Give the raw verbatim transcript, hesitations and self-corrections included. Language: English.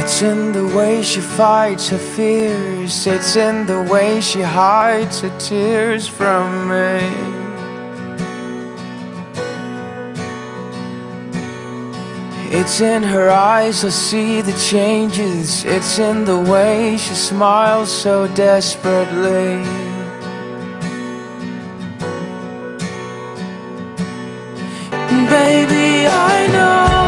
It's in the way she fights her fears. It's in the way she hides her tears from me. It's in her eyes, I see the changes. It's in the way she smiles so desperately. Baby, I know